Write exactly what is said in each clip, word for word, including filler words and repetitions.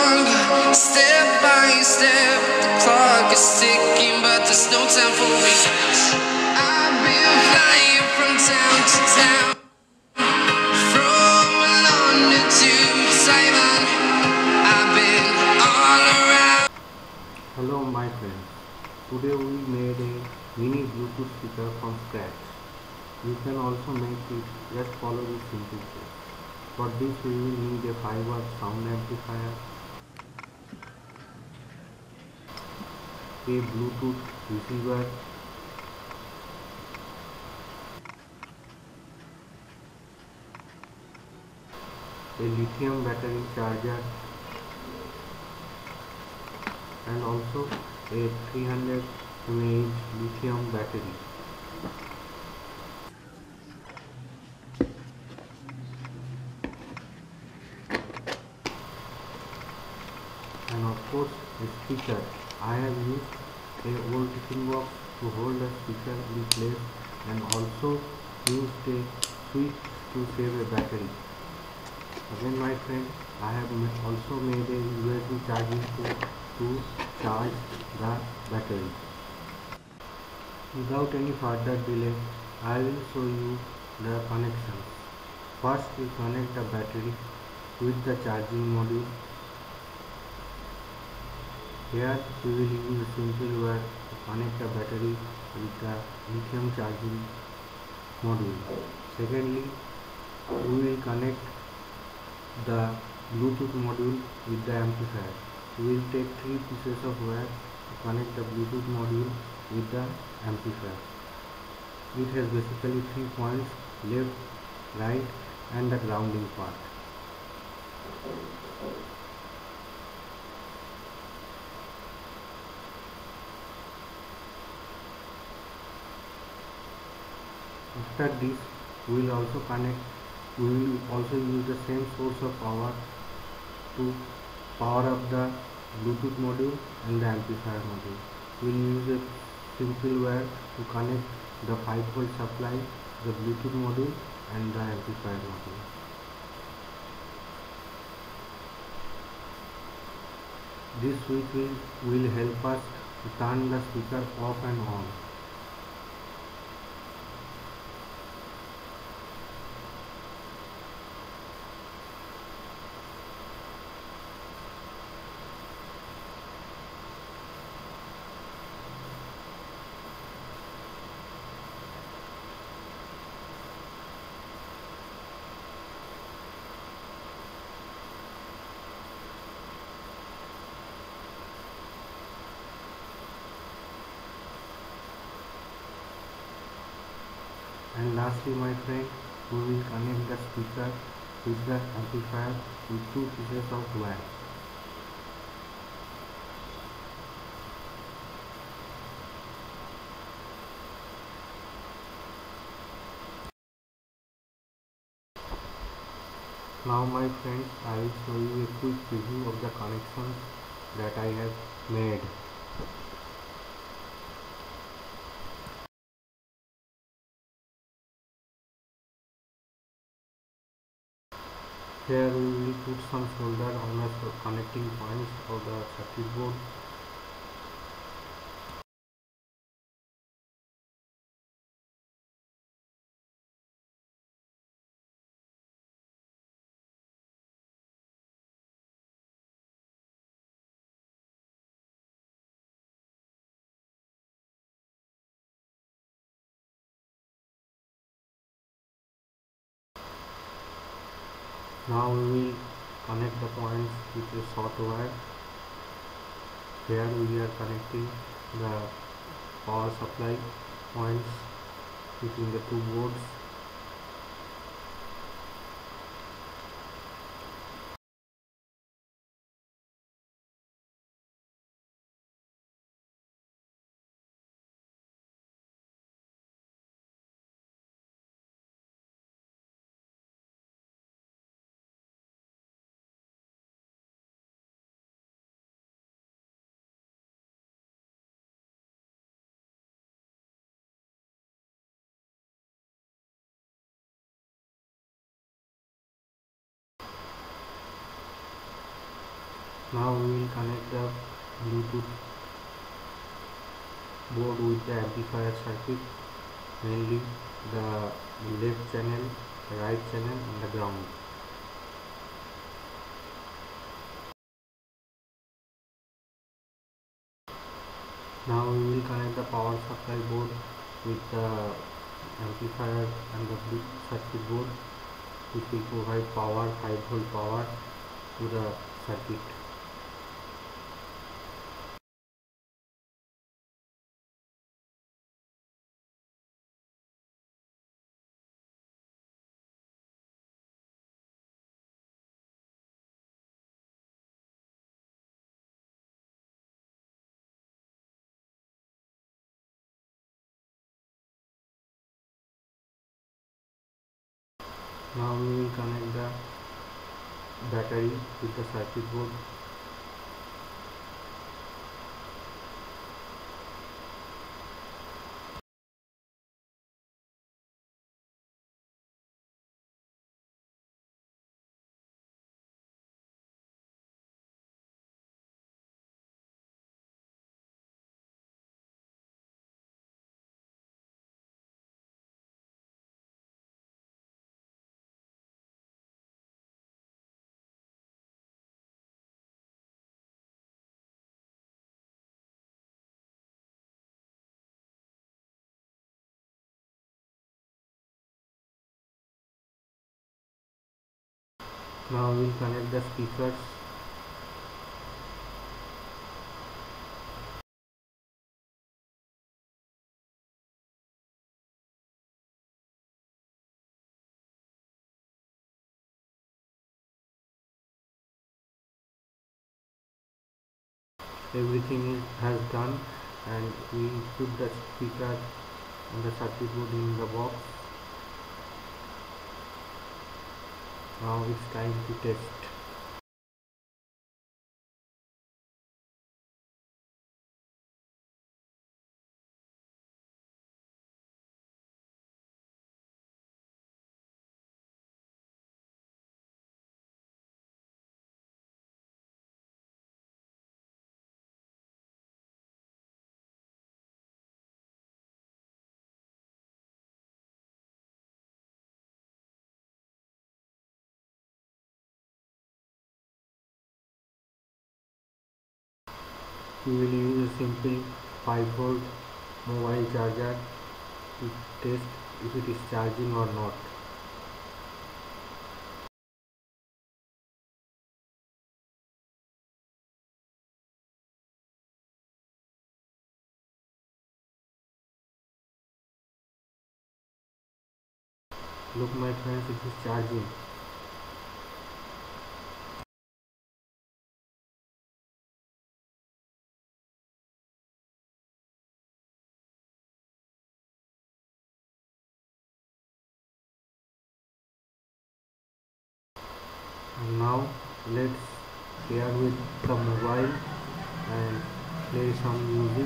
stronger, step by step. The clock is ticking, but there's no time for regrets. I've been flying from town to town, from London to Taiwan. I've been all around. Hello my friends, today we made a mini Bluetooth speaker from scratch. You can also make it, just follow this simple step. For this we will need a five watt sound amplifier, a Bluetooth receiver, a lithium battery charger, and also a three hundred milliamp hour lithium battery. And of course a speaker. I have used a old tiffin box to hold the speaker in place and also used a switch to save a battery. Again my friend, I have also made a U S B charging port to charge the battery. Without any further delay, I will show you the connections. First we connect the battery with the charging module. Here we will use a simple wire to connect the battery with the lithium charging module. Secondly, we will connect the Bluetooth module with the amplifier. We will take three pieces of wire to connect the Bluetooth module with the amplifier. It has basically three points: left, right and the grounding part. After this, we will also connect, we will also use the same source of power to power up the Bluetooth module and the amplifier module. We will use a simple wire to connect the five volt supply, the Bluetooth module and the amplifier module. This switch will, will help us to turn the speaker off and on. And lastly my friend, we will connect the speaker with the amplifier with two pieces of wire. Now my friends, I will show you a quick preview of the connections that I have made. Here we will put some solder on the connecting points of the circuit board. Now we will connect the points with a short wire. Here we are connecting the power supply points between the two boards. Now we will connect the Bluetooth board with the amplifier circuit, mainly the left channel, the right channel and the ground. Now we will connect the power supply board with the amplifier and the Bluetooth circuit board, which will provide power, five volt power to the circuit. Now we will connect the battery with the circuit board. Now we will connect the speakers. Everything is has done, and we put the speaker and the circuit board in the box. Now it's time to test. We will use a simple five volt mobile charger to test if it is charging or not. Look my friends, it is charging. And now let's pair with the mobile and play some music.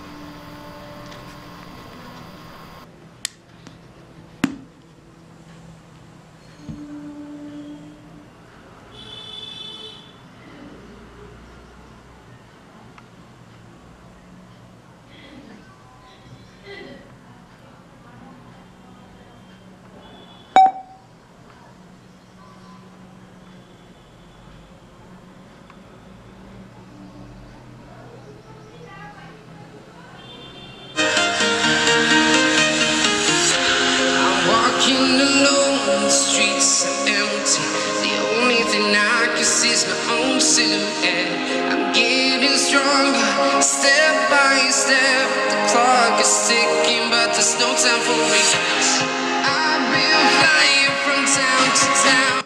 Walking alone, the streets are empty. The only thing I can see is my own silhouette. I'm getting stronger, step by step. The clock is ticking, but there's no time for regrets. I've been flying from town to town.